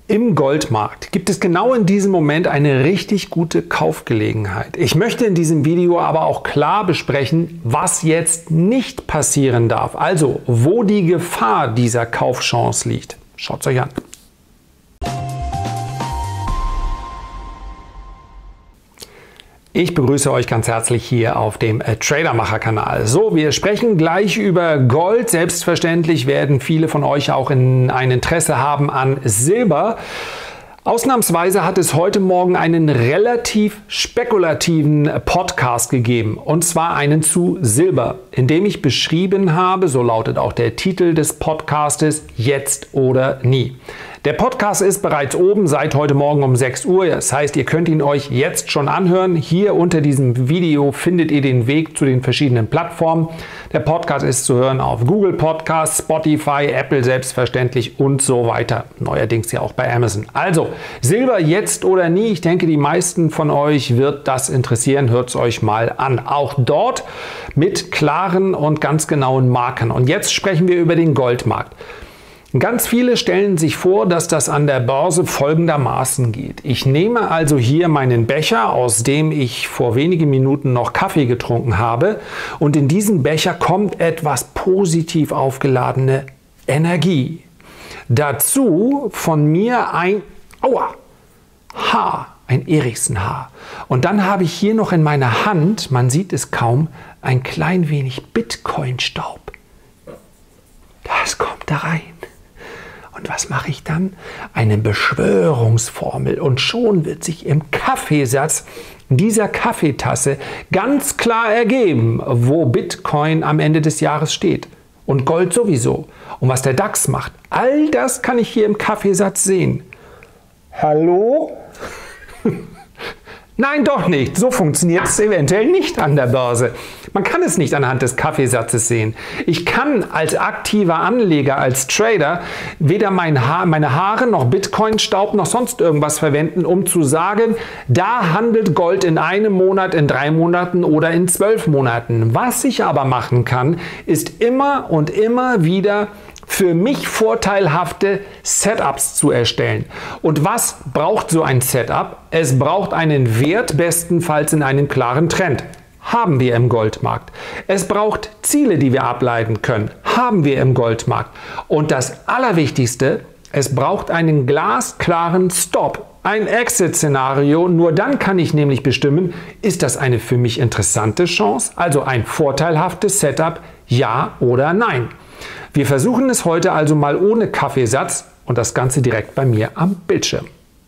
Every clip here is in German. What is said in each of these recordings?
Im Goldmarkt gibt es genau in diesem Moment eine richtig gute Kaufgelegenheit. Ich möchte in diesem Video aber auch klar besprechen, was jetzt nicht passieren darf. Also, wo die Gefahr dieser Kaufchance liegt. Schaut es euch an. Ich begrüße euch ganz herzlich hier auf dem Tradermacher-Kanal. So, wir sprechen gleich über Gold. Selbstverständlich werden viele von euch auch ein Interesse haben an Silber. Ausnahmsweise hat es heute Morgen einen relativ spekulativen Podcast gegeben, und zwar einen zu Silber, in dem ich beschrieben habe, so lautet auch der Titel des Podcastes, Jetzt oder Nie. Der Podcast ist bereits oben seit heute Morgen um 6 Uhr. Das heißt, ihr könnt ihn euch jetzt schon anhören. Hier unter diesem Video findet ihr den Weg zu den verschiedenen Plattformen. Der Podcast ist zu hören auf Google Podcasts, Spotify, Apple selbstverständlich und so weiter. Neuerdings ja auch bei Amazon. Also, Silber jetzt oder nie. Ich denke, die meisten von euch wird das interessieren. Hört es euch mal an. Auch dort mit klaren und ganz genauen Marken. Und jetzt sprechen wir über den Goldmarkt. Ganz viele stellen sich vor, dass das an der Börse folgendermaßen geht. Ich nehme also hier meinen Becher, aus dem ich vor wenigen Minuten noch Kaffee getrunken habe, und in diesen Becher kommt etwas positiv aufgeladene Energie. Dazu von mir ein Haar, ein Erichsen-Haar. Und dann habe ich hier noch in meiner Hand, man sieht es kaum, ein klein wenig Bitcoin-Staub. Das kommt da rein. Und was mache ich dann? Eine Beschwörungsformel. Und schon wird sich im Kaffeesatz dieser Kaffeetasse ganz klar ergeben, wo Bitcoin am Ende des Jahres steht. Und Gold sowieso. Und was der DAX macht. All das kann ich hier im Kaffeesatz sehen. Hallo? Nein, doch nicht. So funktioniert es eventuell nicht an der Börse. Man kann es nicht anhand des Kaffeesatzes sehen. Ich kann als aktiver Anleger, als Trader, weder meine Haare noch Bitcoin-Staub noch sonst irgendwas verwenden, um zu sagen, da handelt Gold in einem Monat, in 3 Monaten oder in 12 Monaten. Was ich aber machen kann, ist immer und immer wieder für mich vorteilhafte Setups zu erstellen. Und was braucht so ein Setup? Es braucht einen Wert, bestenfalls in einem klaren Trend. Haben wir im Goldmarkt. Es braucht Ziele, die wir ableiten können. Haben wir im Goldmarkt. Und das Allerwichtigste, es braucht einen glasklaren Stop, ein Exit-Szenario. Nur dann kann ich nämlich bestimmen, ist das eine für mich interessante Chance, also ein vorteilhaftes Setup, ja oder nein. Wir versuchen es heute also mal ohne Kaffeesatz und das Ganze direkt bei mir am Bildschirm.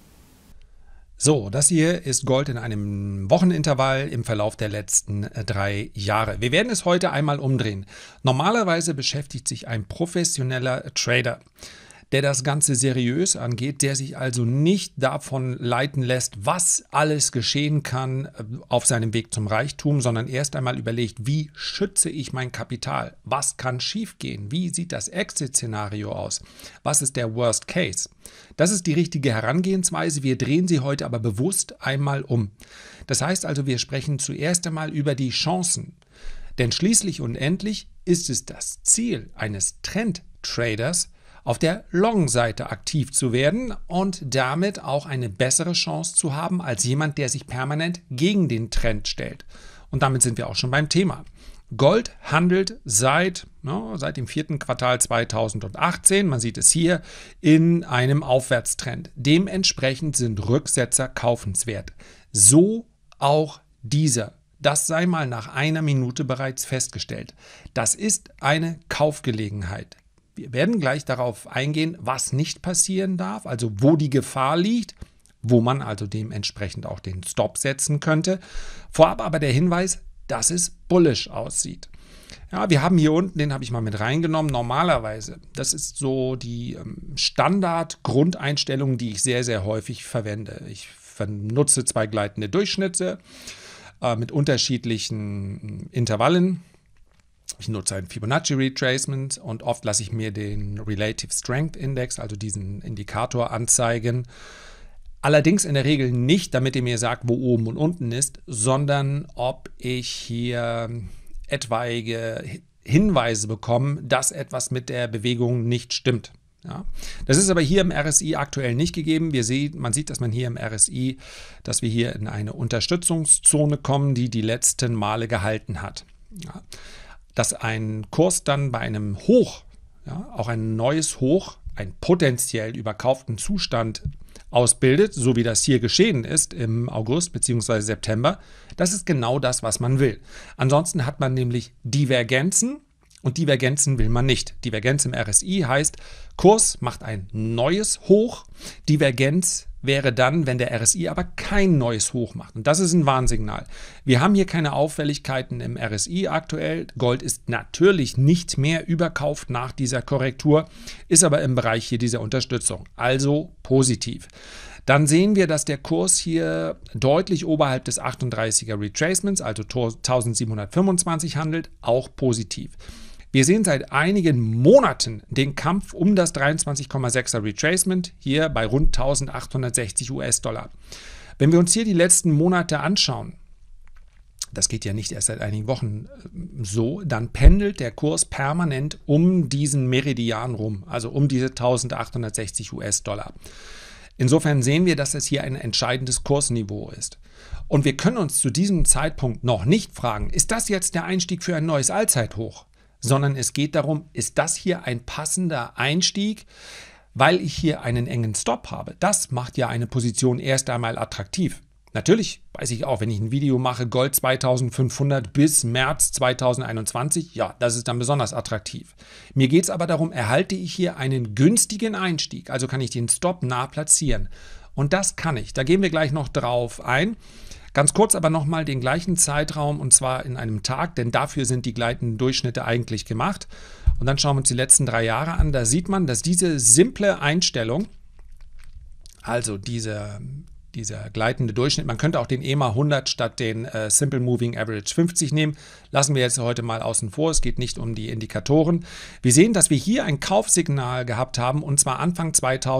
So, das hier ist Gold in einem Wochenintervall im Verlauf der letzten 3 Jahre. Wir werden es heute einmal umdrehen. Normalerweise beschäftigt sich ein professioneller Trader, der das Ganze seriös angeht, der sich also nicht davon leiten lässt, was alles geschehen kann auf seinem Weg zum Reichtum, sondern erst einmal überlegt, wie schütze ich mein Kapital? Was kann schiefgehen? Wie sieht das Exit-Szenario aus? Was ist der Worst Case? Das ist die richtige Herangehensweise. Wir drehen sie heute aber bewusst einmal um. Das heißt also, wir sprechen zuerst einmal über die Chancen. Denn schließlich und endlich ist es das Ziel eines Trend-Traders, auf der Long-Seite aktiv zu werden und damit auch eine bessere Chance zu haben als jemand, der sich permanent gegen den Trend stellt. Und damit sind wir auch schon beim Thema. Gold handelt seit dem 4. Quartal 2018, man sieht es hier, in einem Aufwärtstrend. Dementsprechend sind Rücksetzer kaufenswert. So auch dieser. Das sei mal nach einer Minute bereits festgestellt. Das ist eine Kaufgelegenheit. Wir werden gleich darauf eingehen, was nicht passieren darf, also wo die Gefahr liegt, wo man also dementsprechend auch den Stop setzen könnte. Vorab aber der Hinweis, dass es bullish aussieht. Ja, wir haben hier unten, den habe ich mal mit reingenommen, normalerweise. Das ist so die Standard-Grundeinstellung, die ich sehr, sehr häufig verwende. Ich nutze 2 gleitende Durchschnitte mit unterschiedlichen Intervallen. Ich nutze ein Fibonacci Retracement und oft lasse ich mir den Relative Strength Index, also diesen Indikator, anzeigen. Allerdings in der Regel nicht, damit ihr mir sagt, wo oben und unten ist, sondern ob ich hier etwaige Hinweise bekomme, dass etwas mit der Bewegung nicht stimmt. Ja. Das ist aber hier im RSI aktuell nicht gegeben. Man sieht, dass man hier im RSI, dass wir hier in eine Unterstützungszone kommen, die die letzten Male gehalten hat. Ja. Dass ein Kurs dann bei einem Hoch, ja, auch ein neues Hoch, einen potenziell überkauften Zustand ausbildet, so wie das hier geschehen ist im August bzw. September, das ist genau das, was man will. Ansonsten hat man nämlich Divergenzen. Und Divergenzen will man nicht. Divergenz im RSI heißt, Kurs macht ein neues Hoch. Divergenz wäre dann, wenn der RSI aber kein neues Hoch macht. Und das ist ein Warnsignal. Wir haben hier keine Auffälligkeiten im RSI aktuell. Gold ist natürlich nicht mehr überkauft nach dieser Korrektur, ist aber im Bereich hier dieser Unterstützung. Also positiv. Dann sehen wir, dass der Kurs hier deutlich oberhalb des 38er Retracements, also 1725 handelt, auch positiv. Wir sehen seit einigen Monaten den Kampf um das 23,6er Retracement hier bei rund 1860 US-Dollar. Wenn wir uns hier die letzten Monate anschauen, das geht ja nicht erst seit einigen Wochen so, dann pendelt der Kurs permanent um diesen Meridian rum, also um diese 1860 US-Dollar. Insofern sehen wir, dass es hier ein entscheidendes Kursniveau ist. Und wir können uns zu diesem Zeitpunkt noch nicht fragen, ist das jetzt der Einstieg für ein neues Allzeithoch? Sondern es geht darum, ist das hier ein passender Einstieg, weil ich hier einen engen Stop habe. Das macht ja eine Position erst einmal attraktiv. Natürlich weiß ich auch, wenn ich ein Video mache, Gold 2500 bis März 2021, ja, das ist dann besonders attraktiv. Mir geht es aber darum, erhalte ich hier einen günstigen Einstieg, also kann ich den Stop nah platzieren. Und das kann ich. Da gehen wir gleich noch drauf ein. Ganz kurz aber nochmal den gleichen Zeitraum und zwar in einem Tag, denn dafür sind die gleitenden Durchschnitte eigentlich gemacht. Und dann schauen wir uns die letzten 3 Jahre an. Da sieht man, dass diese simple Einstellung, also dieser gleitende Durchschnitt, man könnte auch den EMA 100 statt den Simple Moving Average 50 nehmen. Lassen wir jetzt heute mal außen vor, es geht nicht um die Indikatoren. Wir sehen, dass wir hier ein Kaufsignal gehabt haben und zwar Anfang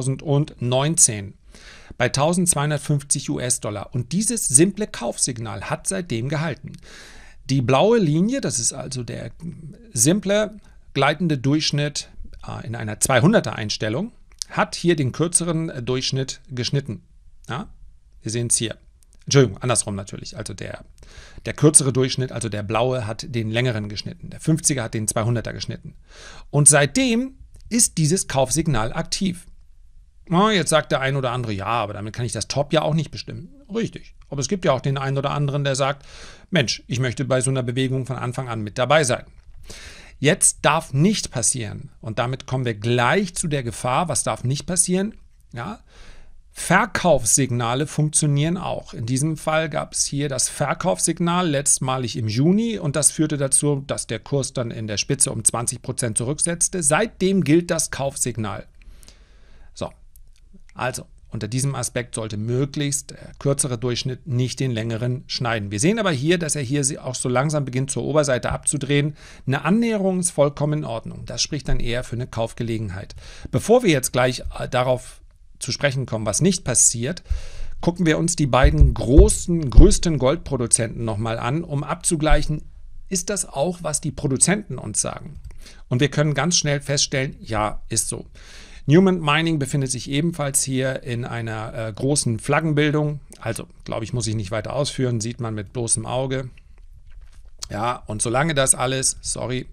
2019. Bei 1250 US-Dollar. Und dieses simple Kaufsignal hat seitdem gehalten. Die blaue Linie, das ist also der simple gleitende Durchschnitt in einer 200er Einstellung, hat hier den kürzeren Durchschnitt geschnitten. Ja, wir sehen es hier. Entschuldigung, andersrum natürlich. Also der kürzere Durchschnitt, also der blaue, hat den längeren geschnitten. Der 50er hat den 200er geschnitten. Und seitdem ist dieses Kaufsignal aktiv. Jetzt sagt der ein oder andere, ja, aber damit kann ich das Top ja auch nicht bestimmen. Richtig. Aber es gibt ja auch den einen oder anderen, der sagt, Mensch, ich möchte bei so einer Bewegung von Anfang an mit dabei sein. Jetzt darf nicht passieren, und damit kommen wir gleich zu der Gefahr, was darf nicht passieren? Ja, Verkaufssignale funktionieren auch. In diesem Fall gab es hier das Verkaufssignal letztmalig im Juni und das führte dazu, dass der Kurs dann in der Spitze um 20% zurücksetzte. Seitdem gilt das Kaufsignal. So. Also, unter diesem Aspekt sollte möglichst der kürzere Durchschnitt nicht den längeren schneiden. Wir sehen aber hier, dass er hier auch so langsam beginnt, zur Oberseite abzudrehen. Eine Annäherung ist vollkommen in Ordnung. Das spricht dann eher für eine Kaufgelegenheit. Bevor wir jetzt gleich darauf zu sprechen kommen, was nicht passiert, gucken wir uns die beiden größten Goldproduzenten nochmal an, um abzugleichen, ist das auch, was die Produzenten uns sagen? Und wir können ganz schnell feststellen, ja, ist so. Newmont Mining befindet sich ebenfalls hier in einer großen Flaggenbildung. Also, glaube ich, muss ich nicht weiter ausführen, sieht man mit bloßem Auge. Ja, und solange das alles, wir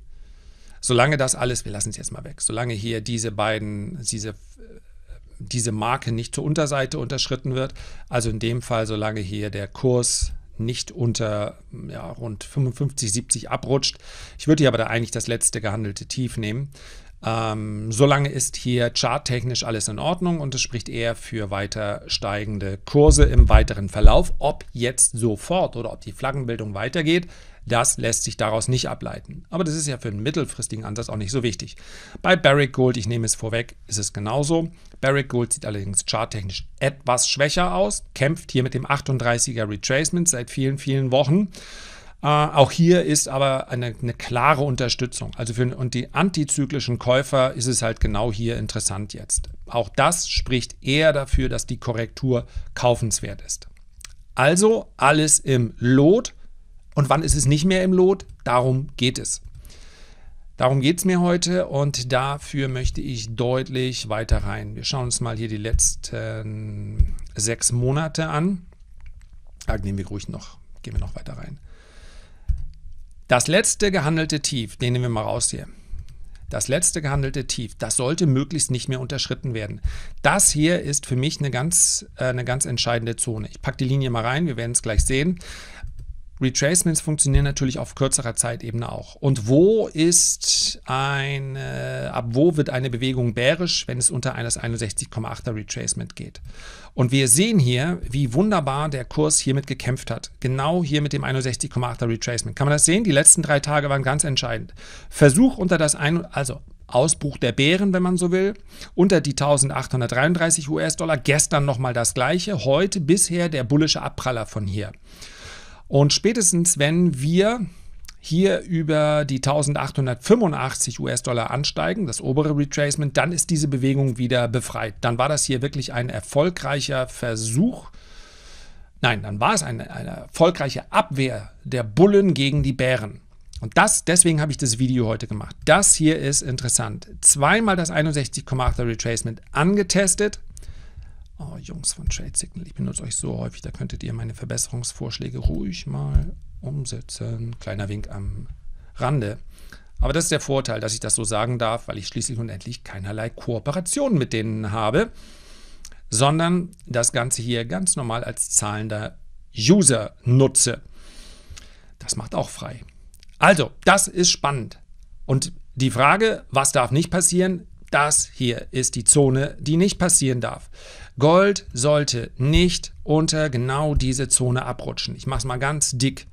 lassen es jetzt mal weg, solange hier diese Marke nicht zur Unterseite unterschritten wird, also in dem Fall, solange hier der Kurs nicht unter rund 55, 70 abrutscht. Ich würde hier aber da eigentlich das letzte gehandelte Tief nehmen. Solange ist hier charttechnisch alles in Ordnung und es spricht eher für weiter steigende Kurse im weiteren Verlauf. Ob jetzt sofort oder ob die Flaggenbildung weitergeht, das lässt sich daraus nicht ableiten. Aber das ist ja für einen mittelfristigen Ansatz auch nicht so wichtig. Bei Barrick Gold, ich nehme es vorweg, ist es genauso. Barrick Gold sieht allerdings charttechnisch etwas schwächer aus, kämpft hier mit dem 38er Retracement seit vielen, vielen Wochen. Auch hier ist aber eine klare Unterstützung. Also für die antizyklischen Käufer ist es halt genau hier interessant jetzt. Auch das spricht eher dafür, dass die Korrektur kaufenswert ist. Also alles im Lot. Und wann ist es nicht mehr im Lot? Darum geht es. Darum geht es mir heute und dafür möchte ich deutlich weiter rein. Wir schauen uns mal hier die letzten 6 Monate an. Gehen wir noch weiter rein. Das letzte gehandelte Tief, den nehmen wir mal raus hier. Das letzte gehandelte Tief, das sollte möglichst nicht mehr unterschritten werden. Das hier ist für mich eine ganz entscheidende Zone. Ich packe die Linie mal rein, wir werden es gleich sehen. Retracements funktionieren natürlich auf kürzerer Zeitebene auch. Und ab wo wird eine Bewegung bärisch, wenn es unter eines 61,8er Retracement geht? Und wir sehen hier, wie wunderbar der Kurs hiermit gekämpft hat. Genau hier mit dem 61,8er Retracement. Kann man das sehen? Die letzten 3 Tage waren ganz entscheidend. Versuch unter Ausbruch der Bären, wenn man so will, unter die 1833 US-Dollar. Gestern nochmal das gleiche. Heute bisher der bullische Abpraller von hier. Und spätestens, wenn wir hier über die 1885 US-Dollar ansteigen, das obere Retracement, dann ist diese Bewegung wieder befreit. Dann war das hier wirklich ein erfolgreicher Versuch. Nein, dann war es eine erfolgreiche Abwehr der Bullen gegen die Bären. Und deswegen habe ich das Video heute gemacht. Das hier ist interessant. Zweimal das 61,8er Retracement angetestet. Oh, Jungs von Trade Signal, ich benutze euch so häufig, da könntet ihr meine Verbesserungsvorschläge ruhig mal umsetzen. Kleiner Wink am Rande. Aber das ist der Vorteil, dass ich das so sagen darf, weil ich schließlich und endlich keinerlei Kooperation mit denen habe, sondern das Ganze hier ganz normal als zahlender User nutze. Das macht auch frei. Also, das ist spannend. Und die Frage, was darf nicht passieren? Das hier ist die Zone, die nicht passieren darf. Gold sollte nicht unter diese Zone abrutschen. Ich mache es mal ganz dick.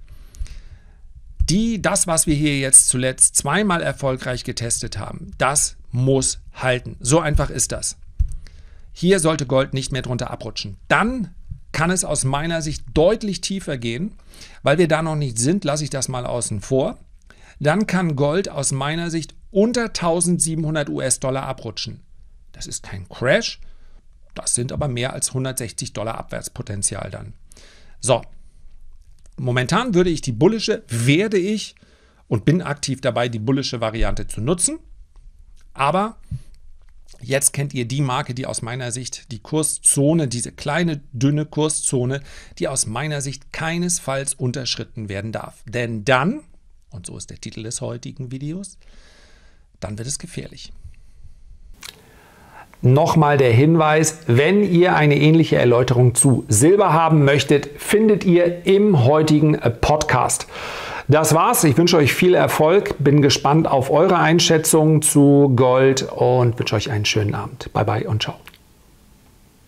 Das, was wir hier jetzt zuletzt zweimal erfolgreich getestet haben, das muss halten. So einfach ist das. Hier sollte Gold nicht mehr drunter abrutschen. Dann kann es aus meiner Sicht deutlich tiefer gehen. Weil wir da noch nicht sind, lasse ich das mal außen vor. Dann kann Gold aus meiner Sicht unter 1700 US-Dollar abrutschen. Das ist kein Crash, das sind aber mehr als 160 Dollar Abwärtspotenzial dann. So, momentan werde ich und bin aktiv dabei, die bullische Variante zu nutzen. Aber jetzt kennt ihr die Marke, die aus meiner Sicht die Kurszone, diese kleine, dünne Kurszone, die aus meiner Sicht keinesfalls unterschritten werden darf. Denn dann, und so ist der Titel des heutigen Videos, dann wird es gefährlich. Nochmal der Hinweis, wenn ihr eine ähnliche Erläuterung zu Silber haben möchtet, findet ihr im heutigen Podcast. Das war's. Ich wünsche euch viel Erfolg, bin gespannt auf eure Einschätzung zu Gold und wünsche euch einen schönen Abend. Bye bye und ciao.